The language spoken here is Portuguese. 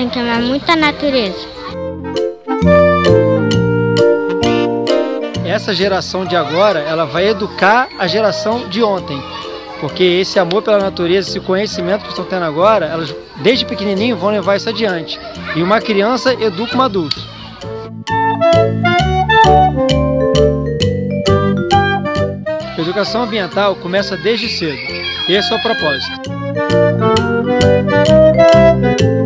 tem que amar muito a natureza. Essa geração de agora, ela vai educar a geração de ontem. Porque esse amor pela natureza, esse conhecimento que estão tendo agora, elas desde pequenininho vão levar isso adiante. E uma criança educa um adulto. A educação ambiental começa desde cedo. Esse é o propósito.